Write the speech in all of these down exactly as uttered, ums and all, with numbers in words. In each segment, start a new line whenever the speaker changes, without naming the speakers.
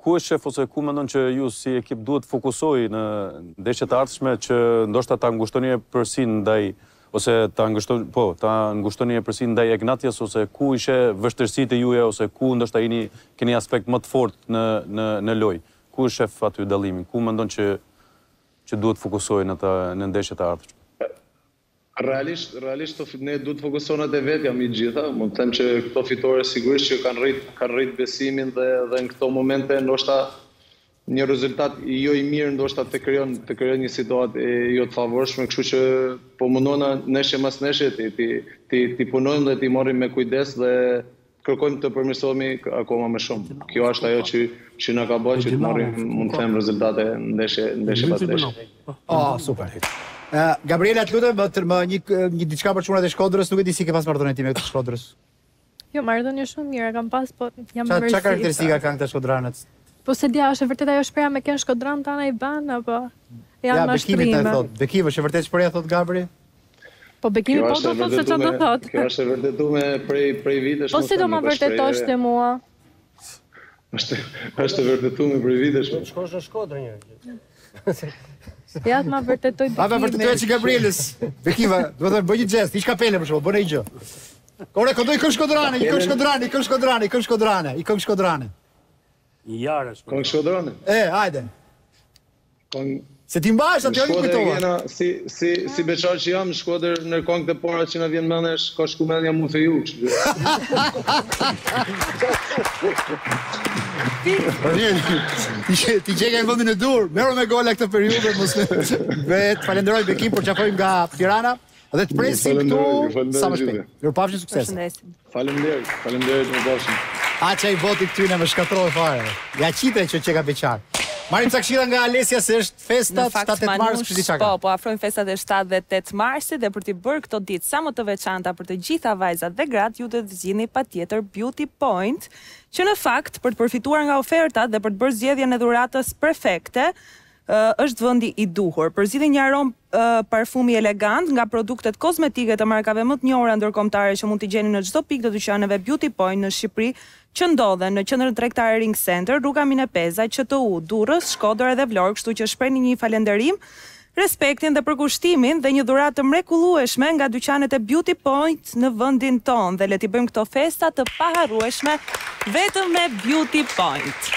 ku është shef ose ku mendon që ju si ekip duhet fokusoj në ndeshjet e ardhshme që ndoshta ta ngushtoni përsin ndaj ose ta ngushton po, ta ngushtoni përsin ndaj Ignatias ose ku ishe vështirësitë juaja ose ku ndoshta jeni keni aspekt më të fortë në në në lojë. Ku është shef aty dallimi? Ku mendon që që duhet fokusojnë ata në ndeshjet e ardhshme?
Realisht, realisht ne duhet fokusohen atë vetja mi gjitha. Mund të them që këto fitore sigurisht që kanë rrit kanë rrit besimin dhe dhe në këto momente ndoshta një rezultat jo i mirë ndoshta të krijon të krijon një situatë jo të favorshme, kështu që po mundona neshe mas neshe ti ti ti, ti punojmë dhe ti marrim me kujdes dhe kërkojmë të përmirësohemi akoma më shumë. Kjo është ajo që që na ka bërë që të marrim mund të them rezultate ndeshje ndeshje pas ndeshje.
Oh, super. Uh, Gabriela, të lutem, më një, një diçka për çunat e Shkodrës, nuk e di si ke pas marrëdhënien time me Shkodrës.
Jo, marrëdhënie shumë mirë kam pas, po jam mërësi.
Çfarë karakteristika kanë këta shkodranët?
Po se dia, është e vërtet ajo shpreha me kënë Shkodran tana i ban apo janë
ja,
mashtrime?
Ja, Bekimi thot. Bekim, është e vërtet shpreha thot Gabri?
Po Bekimi po do thot se çfarë do thot.
Kjo është e vërtetuar prej prej vitesh.
Po si do ma vërtetosh te mua?
Është është e vërtetuar prej vitesh.
Shkosh në Shkodër një.
Ja të ma vërtetoj Bekimin.
A ma vërtetoj që Gabrielës. Bekima, do të bëj një gest, ish kapele për shkak, bën ai gjë. Ore, këndoj kën Shkodrane, i kën Shkodrane, i kën Shkodrane, i kën Shkodrane, i kën Shkodrane.
Jara
Shkodrane. Kën Shkodrane.
E, hajde.
Kën
Se ti mbash atë jo kujtova.
Si si si beçar që jam në Shkodër në këngët e para që na vjen mendesh, ka shkumendja mu feju.
Ti gjega në vëndin e dur, mero me gola këtë periudhë, mos vet, falenderoj Bekim për qafojmë nga Tirana, dhe të presim këtu sa më shpejt. Mirupafshim, sukses.
Faleminderit, faleminderit më bashkë.
A që i voti këty në më shkatroj fare. Ja qite që që ka beqar. Marim ca këshilla nga Alesia se është festat shtatë mars, kështu diçka.
Po, po afrojnë festat e shtatë dhe tetë marsit dhe për t'i bërë këto ditë sa më të veçanta për të gjitha vajzat dhe gratë, ju të zgjidhni patjetër Beauty Point, që në fakt për të përfituar nga ofertat dhe për të bërë zgjedhjen e dhuratës perfekte, Uh, është vendi i duhur. Përzidhin një aromë uh, parfumi elegant nga produktet kozmetike të markave më të njohura ndërkombëtare që mund t'i gjeni në çdo pikë të dyqaneve Beauty Point në Shqipëri, që ndodhen në qendrën tregtare Ring Center, rruga Minepeza, Q T U, Durrës, Shkodër dhe Vlorë, kështu që shprehni një falënderim, respektin dhe përkushtimin dhe një dhuratë të mrekullueshme nga dyqanet e Beauty Point në vendin tonë dhe le t'i bëjmë këto festa të paharrueshme vetëm me Beauty Point.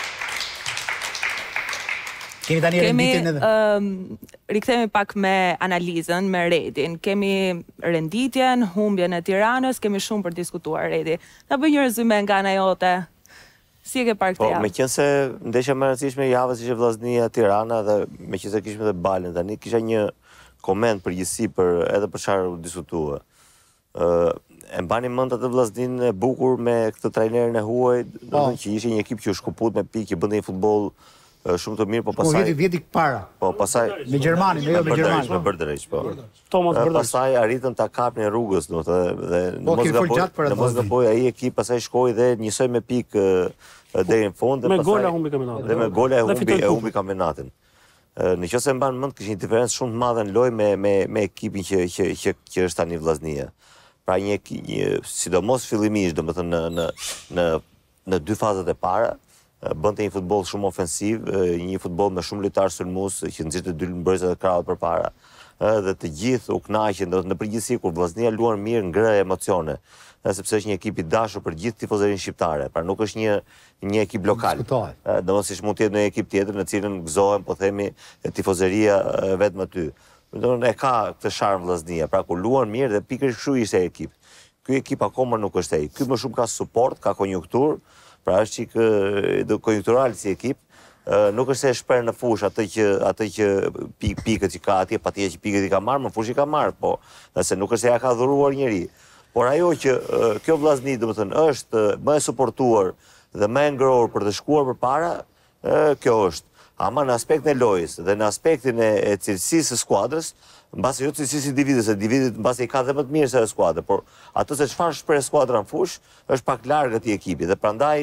Kemi tani renditin edhe.
Kemi, rikthehemi pak me analizën, me Redin. Kemi renditjen, humbjen e Tiranës, kemi shumë për diskutuar, Redi. Na bëj një rezume nga ana jote. Si e ke parë këtë javë?
Po, meqense ndeshja më e rëndësishme e javës ishte Vllaznia Tirana dhe meqense kishim edhe balën tani, kisha një koment përgjithësi për edhe për çfarë u diskutua. Ë, e mbani mend atë Vllaznin e bukur me këtë trajnerin e huaj, do të thonë që ishte një ekip që u shkuput me pikë, që bënte një futboll shumë të mirë, po pasaj...
Po vjeti para.
Po pasaj...
Me Gjermanin, me jo me Gjermanin.
Me Bërdereq, po.
Thomas Bërdereq.
Pasaj arritën ta kapnin rrugës, do të dhe...
Po, kërë fol gjatë për atë.
Në mos gaboj, ai ekip pasaj shkoj dhe njësoj me pikë deri në fund.
Me gola humbi kampionatin.
Dhe me gola e humbi kampionatin. Në që se mban mend, kishte një diferencë shumë të madhe në lojë me me me ekipin që që që që është tani Vllaznia. Pra një, një sidomos fillimisht, domethënë në në në në dy fazat e para, bënte një futboll shumë ofensiv, një futboll me shumë lojtarë sulmues që nxirrte dy mbrojtës dhe krahët përpara. Dhe të gjithë u kënaqën, do të në përgjithësi kur Vllaznia luan mirë, ngre emocione, sepse është një ekip i dashur për gjithë tifozërinë shqiptare, pra nuk është një një ekip lokal. Domosdoshmë mund të jetë një ekip tjetër në cilën gëzohen, po themi, tifozëria vetëm aty. Domethënë e ka këtë sharm Vllaznia, pra kur luan mirë dhe pikërisht kështu ishte ekip. Ky ekip akoma nuk është ai. Ky më shumë ka suport, ka konjunkturë. Pra është çik konjunktural si ekip, nuk është se e shpreh në fush atë që atë që pikët që ka atje, patjetër që pikët i ka marrë, në fush i ka marrë, po se nuk është se ja ka dhuruar njëri. Por ajo që kjo Vllazni, domethënë, është më e suportuar dhe më e ngrohur për të shkuar përpara, kjo është. Ama në aspektin e lojës dhe në aspektin e cilësisë së skuadrës, mbase jo cilësisë individit, se individit mbase i ka dhe më të mirë se skuadra, por atë se çfarë shpreh skuadra në fush është pak larg atij ekipi dhe prandaj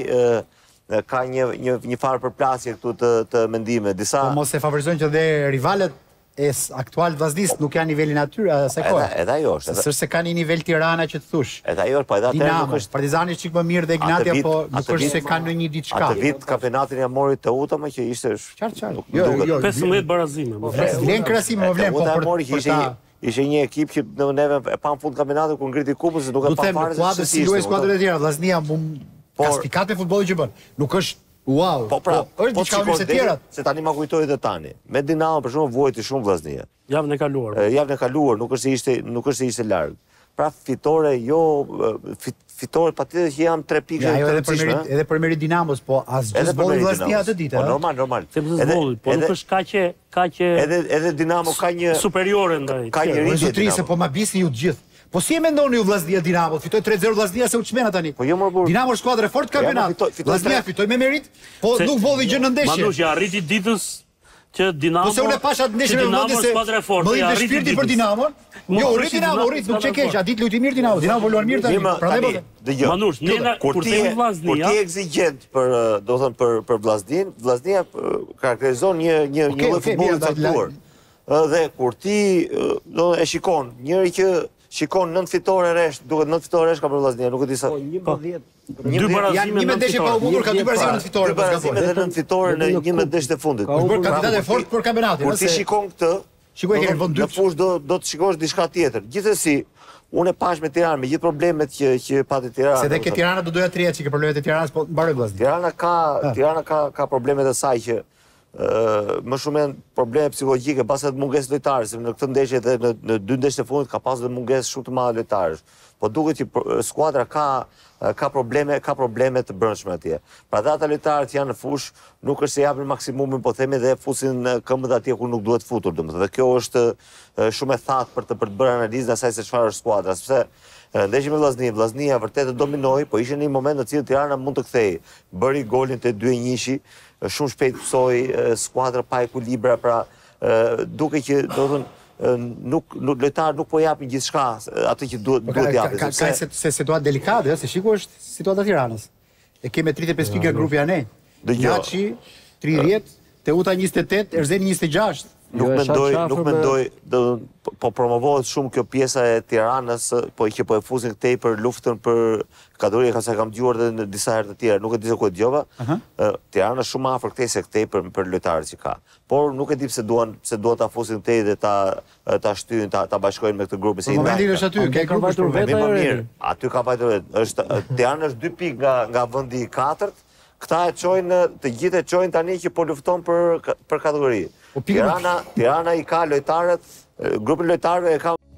ka një një një farë përplasje këtu të të mendime, disa
po mos e favorizojnë që dhe rivalet e aktual Vllaznis nuk janë nivelin aty asaj kohe.
Edhe ajo është.
Sërse ka një nivel Tirana që të thush.
Edhe ajo është, po edhe atëherë nuk
Dinamo,
është.
Partizani çik më mirë dhe Ignatia, po nuk është se kanë në një diçka.
Atë vit kampionatin ja mori Teuta më që ishte
Qartë, qartë.
Jo, jo,
pesëmbëdhjetë barazime.
Vlen krahasime, më vlen, po
Teuta
për
mori që ishte një ishte një ekip që në neve e pa në fund kampionatit kur ngriti kupën se nuk e pa fare.
Do të them, kuadër si luaj skuadrat e tjera, Vllaznia ka spikat me futbollin që bën. Nuk është wow.
Po pra,
është diçka më se tjerat.
Se tani ma kujtoj edhe tani. Me Dinamo për shkakun vuajti shumë Vllaznia.
Javën e kaluar.
Javën e kaluar, nuk është se ishte, nuk është se ishte larg. Pra fitore jo fitore patjetër që jam tre pikë
të rëndësishme. Edhe për merit Dinamos, po asgjë zbolli Vllaznia atë ditë.
Po normal, normal.
Sepse zbolli, po nuk është kaq e kaq e
Edhe edhe Dinamo ka një
superiore ndaj.
Ka një rritje
se po ma bisni ju të gjithë. Po si e mendoni ju Vllaznia Dinamo? Fitoi tre zero Vllaznia se u çmena tani.
Po jo më burr.
Dinamo është skuadër e fortë kampionat. Vllaznia fitoi me merit, po nuk volli gjë në ndeshje.
Manush ja arriti ditës që Dinamo.
Po se unë pasha ndeshjen e vendit se më i shpirti për Dinamo. Jo, u rrit Dinamo, u rrit, nuk çe keq, a ditë luti mirë Dinamo. Dinamo po luan mirë tani. Prandaj
dëgjoj.
Manush, ne kur themi Vllaznia,
kur ti ekzigjent për, do të thënë për për Vllaznin, Vllaznia karakterizon një një një lloj futbolli të caktuar. Dhe kur ti do e shikon, njëri që shikon nëntë fitore rresht, duket nëntë fitore rresht ka për Vllaznia, nuk e di sa.
Po njëmbëdhjetë. Dy barazime
në ndeshje pa u humbur, ka dy barazime në fitore.
Dy barazime dhe nëntë fitore në njëmbëdhjetë ndeshjet e fundit.
Është bërë kandidat e fortë për kampionatin.
Kur ti shikon këtë,
shikoj herë vend
në fushë do do të shikosh diçka tjetër. Gjithsesi, unë e pash me Tiranë me gjithë problemet që që pati Tirana.
Se dhe ke Tirana do doja treja që ke problemet e Tiranës, po mbaroi Vllaznia.
Tirana ka Tirana ka ka problemet e saj që më shumë janë probleme psikologjike pas atë mungesë lojtarësh, se në këtë ndeshje dhe në në dy ndeshjet e fundit ka pasur mungesë shumë të madhe lojtarësh. Po duket që skuadra ka ka probleme, ka probleme të brendshme atje. Pra dhe ata lojtarët janë në fushë, nuk është se japin maksimumin, po themi dhe fusin këmbët atje ku nuk duhet futur, domethënë. Dhe kjo është shumë e thatë për të për të bërë analizën e asaj se çfarë është skuadra, sepse ndeshja me Vllaznin, Vllaznia vërtet e dominoi, po ishte një moment në cilin Tirana mund të kthejë. Bëri golin te dy e njëshi, shumë shpejt pësoi, skuadra pa ekuilibra, pra duke që do të thënë nuk nuk lojtarët nuk po japin gjithçka atë që duhet duhet japin.
Ka ka se situatë delikate, se shiko është situata e Tiranës. E kemi tridhjetë e pesë pikë grupi A. Gjaçi tridhjetë, Teuta njëzet e tetë, Erzeni njëzet e gjashtë.
Nuk mendoj, nuk mendoj, po promovohet shumë kjo pjesa e Tiranës, po që po e fusin këtej për luftën për kategori, ka sa kam dëgjuar edhe në disa herë të tjera, nuk e di se ku e dëgjova. Tirana është shumë afër këtej se këtej për për lojtarët që ka. Por nuk e di pse duan pse duan ta fusin këtej dhe ta ta shtyjnë, ta ta bashkojnë me këtë grup se i ndaj.
Momentin është aty, ke grup për
vetë më mirë. Aty ka vajtur vetë. Është Tirana është dy pikë nga nga vendi i katërt. Këta e çojnë, të gjithë e çojnë tani që po lufton për për kategori. Tirana, Tirana i ka lojtarët, grupin lojtarëve e ka